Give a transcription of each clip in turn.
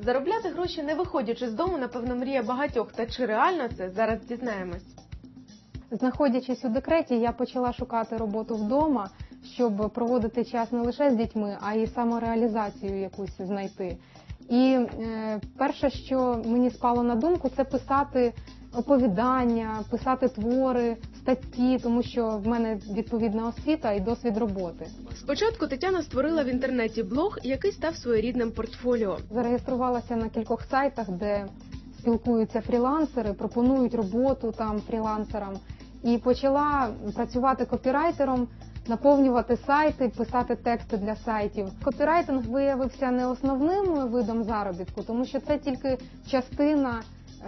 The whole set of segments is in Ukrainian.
Заробляти гроші не виходячи з дому, напевно, мрія багатьох. Та чи реально це? Зараз дізнаємось. Знаходячись у декреті, я почала шукати роботу вдома, щоб проводити час не лише з дітьми, а й самореалізацію якусь знайти. І перше, що мені спало на думку, це писати оповідання, писати твори, статті, тому що в мене відповідна освіта і досвід роботи. Спочатку Тетяна створила в інтернеті блог, який став своєрідним портфоліо. Зареєструвалася на кількох сайтах, де спілкуються фрілансери, пропонують роботу там фрілансерам. І почала працювати копірайтером, наповнювати сайти, писати тексти для сайтів. Копірайтинг виявився не основним видом заробітку, тому що це тільки частина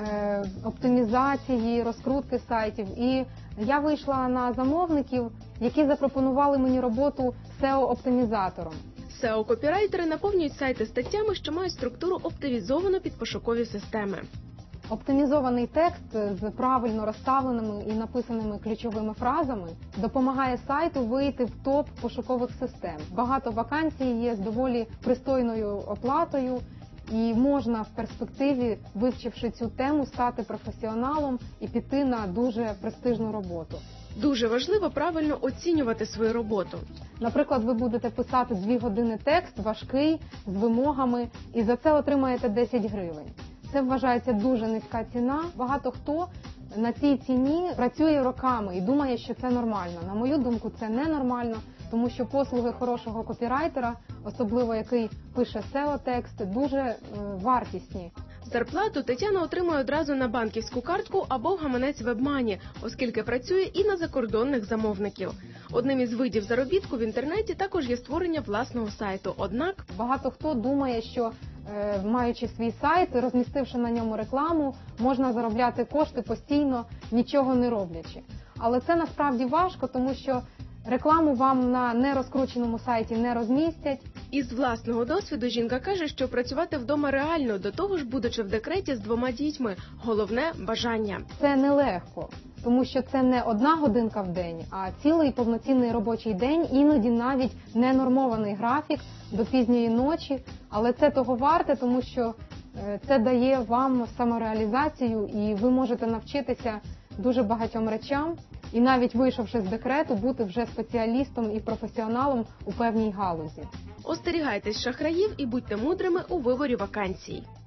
оптимізації, розкрутки сайтів. І я вийшла на замовників, які запропонували мені роботу SEO-оптимізатором. SEO-копірайтери наповнюють сайти статтями, що мають структуру оптимізовану під пошукові системи. Оптимізований текст з правильно розставленими і написаними ключовими фразами допомагає сайту вийти в топ пошукових систем. Багато вакансій є з доволі пристойною оплатою, і можна в перспективі, вивчивши цю тему, стати професіоналом і піти на дуже престижну роботу. Дуже важливо правильно оцінювати свою роботу. Наприклад, ви будете писати 2 години текст, важкий, з вимогами, і за це отримаєте 10 гривень. Це вважається дуже низька ціна. Багато хто на цій ціні працює роками і думає, що це нормально. На мою думку, це ненормально, тому що послуги хорошого копірайтера, особливо який пише SEO-тексти, дуже вартісні. Зарплату Тетяна отримує одразу на банківську картку або в гаманець WebMoney, оскільки працює і на закордонних замовників. Одним із видів заробітку в інтернеті також є створення власного сайту. Однак багато хто думає, що маючи свій сайт, розмістивши на ньому рекламу, можна заробляти кошти постійно, нічого не роблячи. Але це насправді важко, тому що рекламу вам на нерозкрученому сайті не розмістять. Із власного досвіду жінка каже, що працювати вдома реально, до того ж будучи в декреті з 2 дітьми. Головне – бажання. Це нелегко, тому що це не 1 годинка в день, а цілий повноцінний робочий день, іноді навіть ненормований графік до пізньої ночі. Але це того варте, тому що це дає вам самореалізацію і ви можете навчитися дуже багатьом речам. І навіть вийшовши з декрету, бути вже спеціалістом і професіоналом у певній галузі. Остерігайтесь шахраїв і будьте мудрими у виборі вакансій.